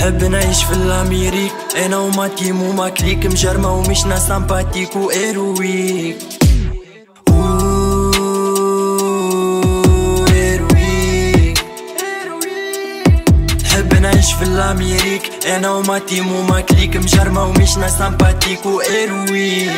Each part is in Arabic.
نحب نعيش في الاميريك، انا وما تيم وما كليك، مجرمة ومشنا سامباتيك وايرويك. نحب نعيش في الاميريك، انا وما تيم وما كليك، مجرمة ومشنا سامباتيك وايرويك.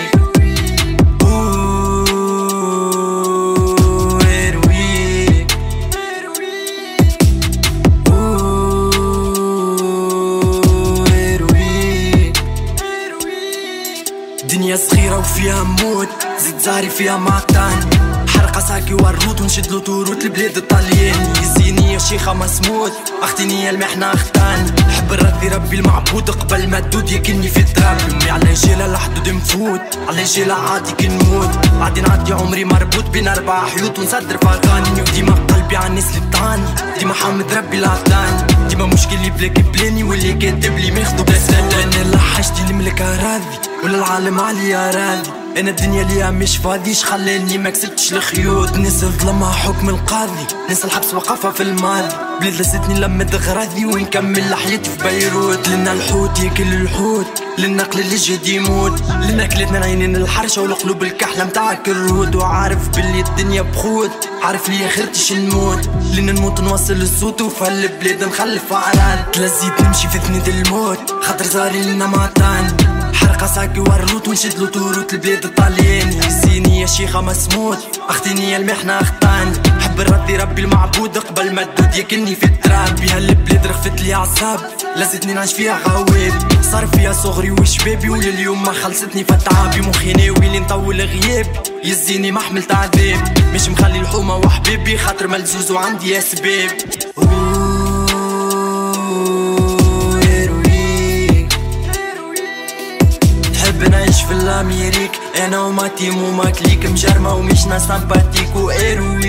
دنيا صغيرة وفيها موت، زيد زهري فيها معطان، حرقة ساكي ورود ونشدلو توروت البلاد الطليان. يزيني يا شيخة مسموت، اختني المحنة اختان، نحب نرضي ربي المعبود قبل ما الدود يكني في التراب. يمي على جيلة لحدود نفوت، على جيلة عادي كي نموت، عادي نعدي عمري مربوط بين 4 حيوط ونصدر فغاني. وديما قلبي عالناس اللي طعاني، ديما حامد ربي العطاني، ديما مشكلي بلاك بلاني واللي كاتب لي ماخدو بسلام. انا لحشتي الملك راضي ولا العالم عليا راضي، انا الدنيا ليا مش فاضيش خلاني ما كسبتش الخيوط. الناس ظلمها حكم القاضي، ناس الحبس وقفها في الماضي، بلاد لستني لمد غراضي ونكمل حياتي في بيروت. لنا الحوت ياكل الحوت، للنقل اللي جد يموت، لنا كلتنا العينين الحرشة والقلوب الكحلة متاعك الرود. وعارف باللي الدنيا بخوت، عارف لي خيرتش نموت، لنا نموت نوصل الصوت وفي هالبلاد نخلف عران. تلزيت نمشي في ثنية الموت، خاطر زاري لنا معطان، حرقة ساكي ورلوت ونشدلو توروت البلاد الطليان. يزيني يا شيخة مسموت، اختني المحنة اختان، حب نرضي ربي المعبود قبل ما الدود ياكلني في التراب. بها البلاد رخفت لي عصاب، لازتني نعيش فيها غواب، صار فيها صغري وشبابي ولليوم ما خلصتني فتعابي. مخي ناوي لي نطول غياب، يزيني ما حملت عذاب، مش مخلي الحومة وحبيبي خاطر ملزوز وعندي اسباب. نحب نعيش في الاميريك، انا وما تيم وما كليك، مجرمة ومشنا سامباتيك وايرويك.